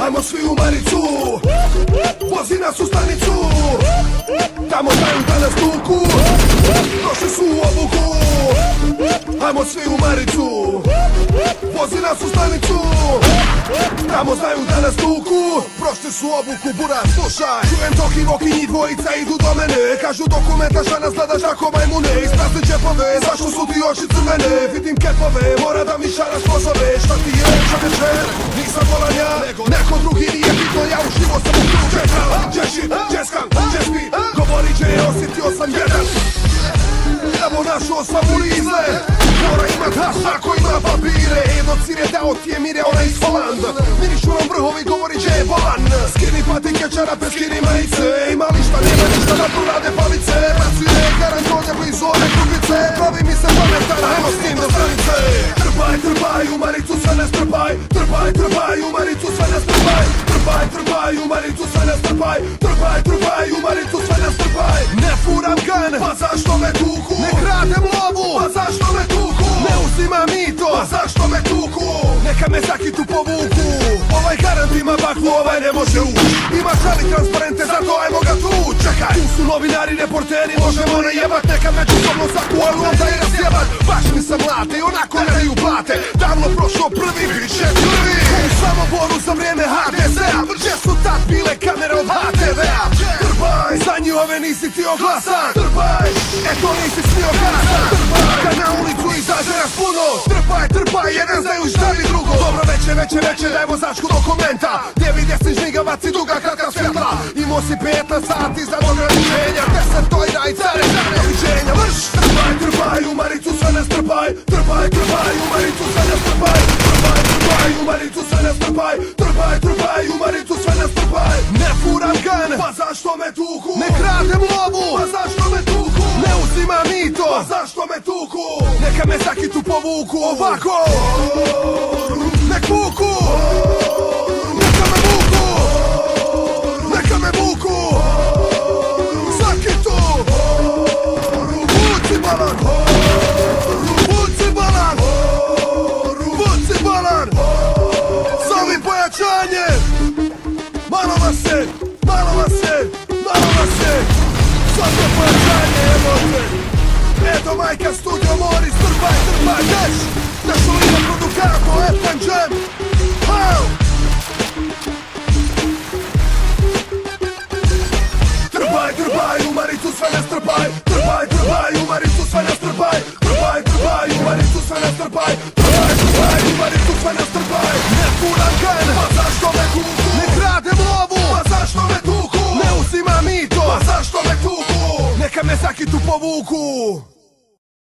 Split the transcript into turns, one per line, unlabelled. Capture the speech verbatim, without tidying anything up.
Ajmo svi u Maricu, vozi nas u stanicu. Tamo znaju da nas tuku, došli su u obuku. Ajmo svi u Maricu, vozi nas u stanicu. Tamo znaju da nas tuku, prošli su obuku. Buraz, slušaj, čujem toki voki, njih dvojica idu do mene. Kažu dokumentaša nas gledaš ako majmune. Isprazni džepove, zašto su ti oči crvene? Vidim kepove, mora da mi šaraš mozove. Šta ti je, čoveče, nisam volan ja, neko drugi nije bitno. Ja uživo sam u krugu, čekam, češi, českam, čespi. Govori će je, osjetio sam jedan. Evo našo sam u Lizle, mora imat haša ko ima papire. Jedno cire dao ti je mire, ona iz Holanda. Mirišu nam vrhovi, govori će je bolan. Skini patike, čarape, skini majice. Ima lišta, nema ništa, da tu rade palice. Pracuje, garantonja, blizu ove krupice. Pravi mi se pametan, ajmo s njim do stranice. Trpaj, trpaj, u Maricu sve ne strpaj. Trpaj, trpaj, u Maricu sve ne strpaj. Trpaj, trpaj, u Maricu sve ne strpaj. Trpaj, trpaj, u Maricu sve ne strpaj. Ne furam gan, pa zašto me tuku? Ne kradem lovu, pa zašto me tuku? Ne uzimam mito, pa zašto me tuku? Neka me zakitu povuku. Ovaj garant ima baklu, ovaj ne može uć. Ima šali transparente, zato ajmo ga tu. Čekaj, tu su novinari, reporteri, možemo ne jebat. Neka međusobno saku, ali onda i razjebat. Baš mi sam mlate i onako ne daju plate. Davno prošao prvi, bit će prvi. U Samoboru za vrijeme ha de ze-a, gdje su tad bile kamere od ha te ve-a? Trpaj, za njihove nisi ti oglasan. Trpaj, eto nisi smio gasan. Trpaj, kad na ulicu izađe nas puno. Trpaj, trpaj, jedan znaju šta li drugo. Dobro veće, veće, veće, daj vozačku dokumenta. Gdje vidje si žmigavac i duga kakva svjetla. Imao si peta sati za ograničenja. Deset tojna i care za neviđenja. Vrš, trpaj, trpaj, u Maricu sve ne strpaj. Trpaj, trpaj, u Maricu sve ne strpaj. Trpaj, trpaj, u Maricu sve ne strpaj. Trpaj, trpaj, u Maricu sve ne strpaj. Ne furam gan, pa zašto me tuku? Ne kradem lovu, pa zašto me tuku? Ne uzimam mito, pa zašto me tuku? Neka me zakitu povuku, ovako nek vuku. Neka me vuku, neka me vuku. Zakitu, vuci balan, vuci balan, vuci balan. S ovim pojačanjem malo vas je, malo vas je, malo vas je. Svako pojačanje emote. Eto majka, studio Moris, trpaj, trpaj, deš. Deš ulima produkato, F and Jam. Hau! Trpaj, trpaj, u Maricu sve ne strpaj. Trpaj, trpaj, u Maricu sve ne strpaj. Trpaj, trpaj, u Maricu sve ne strpaj. Trpaj, trpaj, u Maricu sve ne strpaj. Ne furam gan, pa zašto me tuku? Ne kradem lovu, pa zašto me tuku? Ne uzimam mito, pa zašto me tuku? Neka me zakitu povuku.